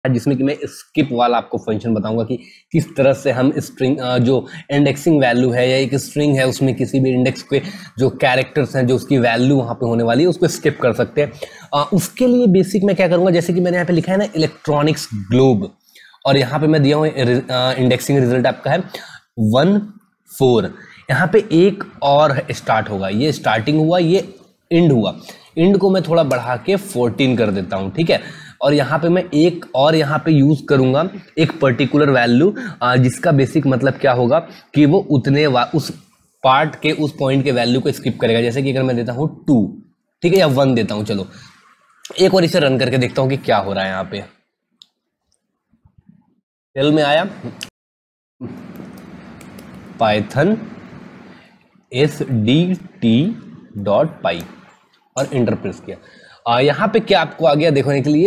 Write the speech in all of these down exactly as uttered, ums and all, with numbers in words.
जिसमें कि मैं स्किप वाला आपको फंक्शन बताऊंगा कि किस तरह से हम स्ट्रिंग जो इंडेक्सिंग वैल्यू है या एक स्ट्रिंग है उसमें किसी भी इंडेक्स के जो कैरेक्टर्स हैं जो उसकी वैल्यू वहाँ पे होने वाली है उसको स्किप कर सकते हैं। आ, उसके लिए बेसिक मैं क्या करूँगा, जैसे कि मैंने यहाँ पे लिखा है ना इलेक्ट्रॉनिक्स ग्लोब, और यहाँ पे मैं दिया हूँ इंडेक्सिंग रिजल्ट आपका है वन फोर। यहाँ पे एक और स्टार्ट होगा, ये स्टार्टिंग हुआ, ये इंड हुआ, इंड को मैं थोड़ा बढ़ा के फोर्टीन कर देता हूँ, ठीक है। और यहाँ पे मैं एक और यहाँ पे यूज करूंगा एक पर्टिकुलर वैल्यू, जिसका बेसिक मतलब क्या होगा कि वो उतने उस पार्ट के उस पॉइंट के वैल्यू को स्किप करेगा। जैसे कि अगर मैं देता हूँ टू, ठीक है, या वन देता हूँ, चलो एक और इसे रन करके देखता हूँ कि क्या हो रहा है। यहाँ पे टेल में आया Python S D T dot py और इंटर प्रेस किया। आ, यहाँ पे क्या आपको आ गया देखने के लिए,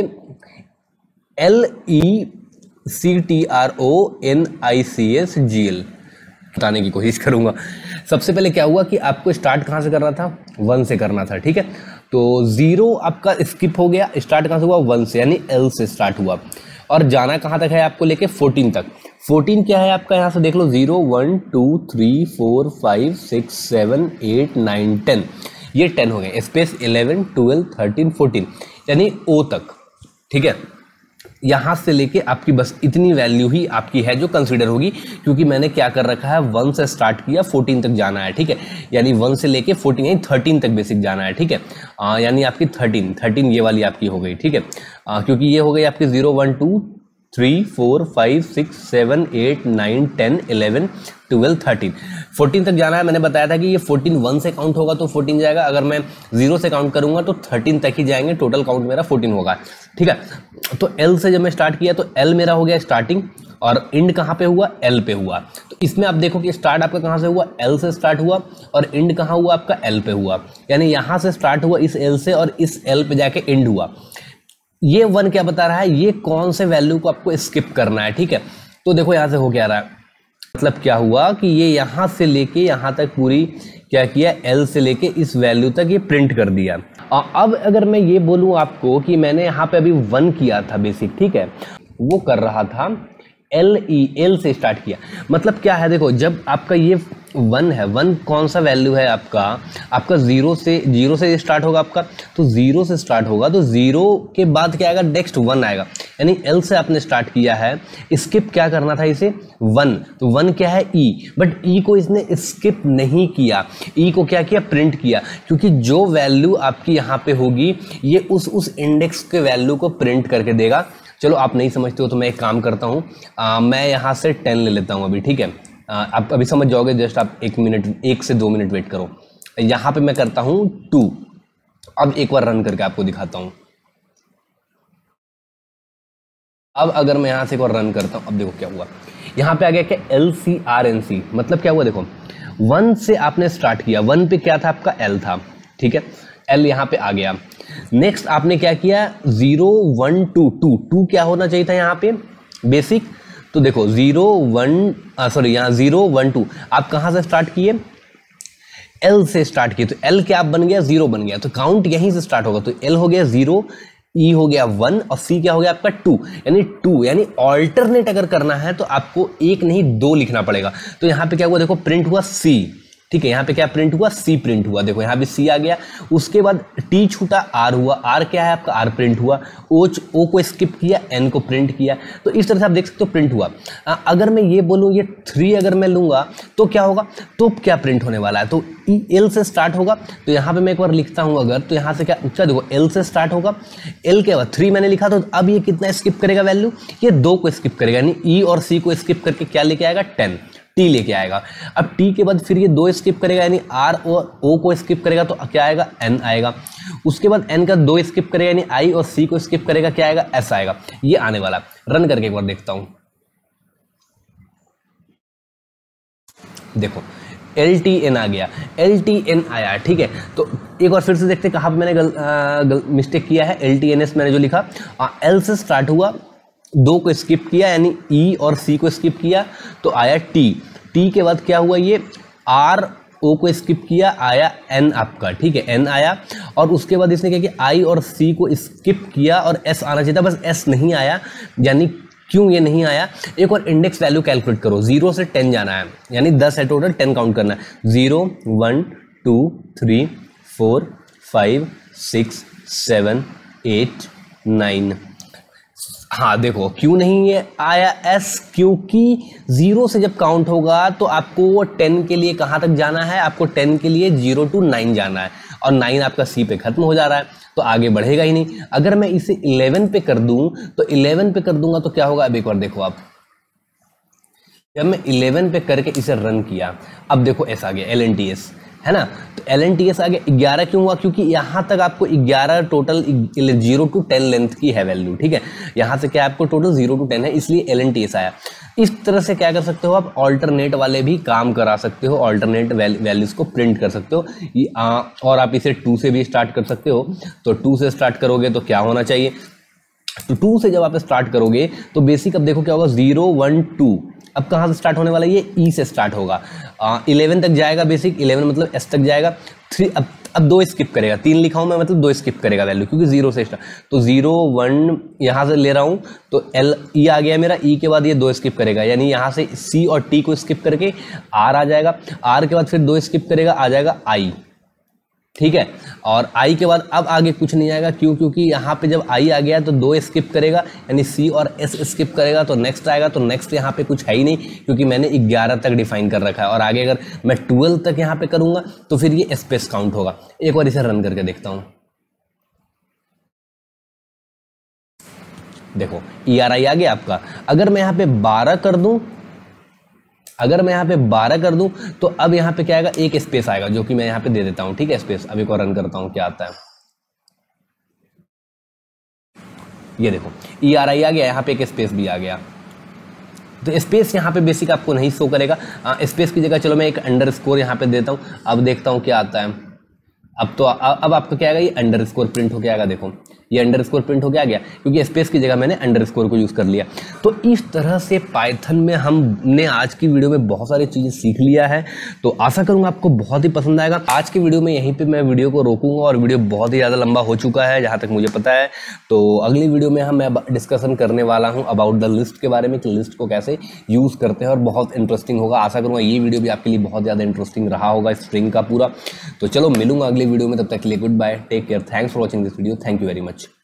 L E C T R O N I C S G L बताने की कोशिश करूंगा। सबसे पहले क्या हुआ कि आपको स्टार्ट कहाँ से करना था, वन से करना था, ठीक है। तो जीरो आपका स्किप हो गया, स्टार्ट कहाँ से हुआ, वन से, यानी एल से स्टार्ट हुआ, और जाना कहाँ तक है आपको लेके फोर्टीन तक। फोर्टीन क्या है आपका, यहाँ से देख लो, zero one two three four five six seven eight nine ten, ये टेन हो गए, space eleven twelve thirteen fourteen, यानी ओ तक, ठीक है। यहाँ से लेके आपकी बस इतनी वैल्यू ही आपकी है जो कंसीडर होगी, क्योंकि मैंने क्या कर रखा है, वन से स्टार्ट किया, फोर्टीन तक जाना है, ठीक है। यानी वन से लेके फोर्टीन यानी थर्टीन तक बेसिक जाना है, ठीक है। आ, यानी आपकी थर्टीन थर्टीन ये वाली आपकी हो गई, ठीक है। आ, क्योंकि ये हो गई आपकी zero one two three four five six seven eight nine ten eleven twelve thirteen, fourteen तक जाना है। मैंने बताया था कि ये फोर्टीन वन से काउंट होगा तो फोर्टीन जाएगा, अगर मैं जीरो से काउंट करूंगा तो थर्टीन तक ही जाएंगे, टोटल काउंट मेरा फोर्टीन होगा, ठीक है। तो एल से जब मैं स्टार्ट किया तो एल मेरा हो गया स्टार्टिंग, और इंड कहाँ पे हुआ, एल पे हुआ। तो इसमें आप देखो कि स्टार्ट आपका कहाँ से हुआ, एल से स्टार्ट हुआ, और इंड कहाँ हुआ आपका, एल पे हुआ। यानी यहाँ से स्टार्ट हुआ इस एल से और इस एल पे जाके इंड हुआ। ये वन क्या बता रहा है, ये कौन से वैल्यू को आपको स्किप करना है, ठीक है। तो देखो यहाँ से हो क्या रहा है, मतलब क्या हुआ कि ये यहाँ से लेके यहाँ तक पूरी क्या किया, एल से लेके इस वैल्यू तक ये प्रिंट कर दिया। और अब अगर मैं ये बोलूँ आपको कि मैंने यहाँ पे अभी वन किया था बेसिक, ठीक है, वो कर रहा था एल ई एल से स्टार्ट किया। मतलब क्या है, देखो जब आपका ये वन है, वन कौन सा वैल्यू है आपका, आपका जीरो से जीरो से स्टार्ट होगा आपका, तो जीरो से स्टार्ट होगा तो जीरो के बाद क्या आएगा, नेक्स्ट वन आएगा। यानी एल से आपने स्टार्ट किया है, स्किप क्या करना था इसे, वन, तो वन क्या है, ई, बट ई को इसने स्किप नहीं किया, ई को क्या किया, प्रिंट किया, क्योंकि जो वैल्यू आपकी यहाँ पे होगी ये उस उस इंडेक्स के वैल्यू को प्रिंट करके देगा। चलो आप नहीं समझते हो तो मैं एक काम करता हूँ, मैं यहाँ से टेन ले लेता हूँ अभी, ठीक है। आ, आप अभी समझ जाओगे, जस्ट आप एक मिनट एक से दो मिनट वेट करो। यहाँ पे मैं करता हूँ टू। अब एक बार रन करके आपको दिखाता हूँ। अब अगर मैं यहाँ से एक बार रन करता हूँ, अब देखो क्या हुआ, यहाँ पे आ गया क्या, L C R N C. मतलब क्या हुआ, देखो वन से आपने स्टार्ट किया, वन पे क्या था आपका, एल था, ठीक है, एल यहाँ पे आ गया। नेक्स्ट आपने क्या किया, zero one two two two क्या होना चाहिए था यहाँ पे बेसिक, तो देखो जीरो वन सॉरी यहाँ जीरो वन टू आप कहाँ से स्टार्ट किए, एल से स्टार्ट किए, तो एल क्या आप बन गया, जीरो बन गया, तो काउंट यहीं से स्टार्ट होगा। तो एल हो गया जीरो, ई हो गया वन, और सी क्या हो गया आपका टू, यानी टू, यानी ऑल्टरनेट अगर करना है तो आपको एक नहीं दो लिखना पड़ेगा। तो यहाँ पे क्या हुआ, देखो प्रिंट हुआ सी, ठीक है, यहाँ पे क्या प्रिंट हुआ, सी प्रिंट हुआ, देखो यहाँ भी सी आ गया। उसके बाद टी छूटा, आर हुआ, आर क्या है आपका, आर प्रिंट हुआ, ओ ओ को स्किप किया, एन को प्रिंट किया। तो इस तरह से आप देख सकते हो प्रिंट हुआ। आ, अगर मैं ये बोलूँ ये थ्री अगर मैं लूँगा तो क्या होगा, तो क्या प्रिंट होने वाला है, तो ई एल से स्टार्ट होगा। तो यहाँ पे मैं एक बार लिखता हूँ अगर, तो यहाँ से क्या, अच्छा देखो एल से स्टार्ट होगा, एल के बाद थ्री मैंने लिखा, तो अब ये कितना स्किप करेगा वैल्यू, ये दो को स्किप करेगा, यानी ई और सी को स्किप करके क्या लेके आएगा, टेन, टी लेके आएगा। अब टी के बाद फिर ये दो स्किप करेगा, यानी आर और ओ को स्किप करेगा तो क्या आएगा, एन आएगा। उसके बाद एन का दो स्किप करेगा, यानी आई और सी को स्किप करेगा, क्या आएगा, एस आएगा। ये आने वाला, रन करके एक बार देखता हूं। देखो एल टी एन आ गया, एल टी एन आया, ठीक है। तो एक बार फिर से देखते कहाँ पे मैंने गल, आ, गल, मिस्टेक किया है। एल टी एन एस मैंने जो लिखा, एल से स्टार्ट हुआ, दो को स्किप किया, यानी ई और सी को स्किप किया, तो आया टी। टी के बाद क्या हुआ, ये आर ओ को स्किप किया, आया एन आपका, ठीक है, एन आया, और उसके बाद इसने क्या किया, आई और सी को स्किप किया और एस आना चाहिए था, बस एस नहीं आया, यानी क्यों ये नहीं आया। एक और इंडेक्स वैल्यू कैलकुलेट करो, जीरो से टेन जाना है, यानी दस है टोटल, टेन काउंट करना है, zero one two three four five six seven eight nine. हाँ देखो क्यों नहीं ये आया एस, क्योंकि जीरो से जब काउंट होगा तो आपको टेन के लिए कहाँ तक जाना है, आपको टेन के लिए जीरो टू नाइन जाना है, और नाइन आपका सी पे खत्म हो जा रहा है, तो आगे बढ़ेगा ही नहीं। अगर मैं इसे इलेवन पे कर दूं तो इलेवन पे कर दूंगा तो क्या होगा, अब एक बार देखो आप, जब मैं इलेवन पे करके इसे रन किया, अब देखो एस आ गया, एल एन टी एस है ना, तो एल एन टी एस आ गया, ग्यारह क्यों हुआ, क्योंकि यहां तक आपको ग्यारह total zero to ten length की है वैल्यू, ठीक है, यहां से क्या आपको टोटल जीरो टू टेन है, इसलिए एल एन टी एस आया। इस तरह से क्या कर सकते हो आप, ऑल्टरनेट वाले भी काम करा सकते हो, ऑल्टरनेट वैल्यूज को प्रिंट कर सकते हो, आ, और आप इसे टू से भी स्टार्ट कर सकते हो। तो टू से स्टार्ट करोगे तो क्या होना चाहिए, तो टू से जब आप स्टार्ट करोगे तो बेसिक अब देखो क्या होगा, जीरो वन टू, अब कहाँ से स्टार्ट होने वाला है, ये ई से स्टार्ट होगा, इलेवन तक जाएगा, बेसिक इलेवन मतलब एस तक जाएगा, थ्री अब अब दो स्किप करेगा, तीन लिखा हूं मैं मतलब दो स्किप करेगा वैल्यू, क्योंकि जीरो से स्टार्ट, तो जीरो वन यहां से ले रहा हूं, तो एल ई आ गया मेरा, ई के बाद ये दो स्किप करेगा, यानी यहां से सी और टी को स्किप करके आर आ जाएगा, आर के बाद फिर दो स्किप करेगा, आ जाएगा आई, ठीक है, और आई के बाद अब आगे कुछ नहीं आएगा, क्यों, क्योंकि यहाँ पे जब आई आ गया तो दो स्किप करेगा, यानी सी और एस स्किप करेगा, तो नेक्स्ट आएगा, तो नेक्स्ट यहाँ पे कुछ है ही नहीं, क्योंकि मैंने ग्यारह तक डिफाइन कर रखा है, और आगे अगर मैं ट्वेल्व तक यहाँ पे करूंगा तो फिर ये स्पेस काउंट होगा। एक बार इसे रन करके देखता हूँ, देखो ई आर आई आ गया आपका। अगर मैं यहाँ पे बारह कर दूं, अगर मैं यहाँ पे बारह कर दूं तो अब यहाँ पे क्या आएगा, एक स्पेस आएगा, जो कि मैं यहाँ पे दे देता हूं, ठीक है, स्पेस। अब एक और रन करता हूं, क्या आता है, ये देखो ई आर आई आ गया, यहाँ पे एक स्पेस भी आ गया। तो स्पेस यहाँ पे बेसिक आपको नहीं शो करेगा, आ, स्पेस की जगह चलो मैं एक अंडर स्कोर यहाँ पे देता हूँ। अब देखता हूँ क्या आता है, अब तो अब आपको क्या आएगा, ये अंडर स्कोर प्रिंट होके आएगा, देखो ये अंडर स्कोर प्रिंट होके आ गया, क्योंकि स्पेस की जगह मैंने अंडर स्कोर को यूज कर लिया। तो इस तरह से पाइथन में हमने आज की वीडियो में बहुत सारी चीजें सीख लिया है, तो आशा करूंगा आपको बहुत ही पसंद आएगा। आज की वीडियो में यहीं पे मैं वीडियो को रोकूंगा, और वीडियो बहुत ही ज्यादा लंबा हो चुका है जहां तक मुझे पता है। तो अगली वीडियो में हम मैं डिस्कशन करने वाला हूँ अबाउट द लिस्ट के बारे में, कि लिस्ट को कैसे यूज करते हैं, और बहुत इंटरेस्टिंग होगा। आशा करूंगा ये वीडियो भी आपके लिए बहुत ज्यादा इंटरेस्टिंग रहा होगा, स्ट्रिंग का पूरा। तो चलो मिलूंगा अगली वीडियो में, तब तक के लिए goodbye, take care, thanks for watching this video, thank you very much.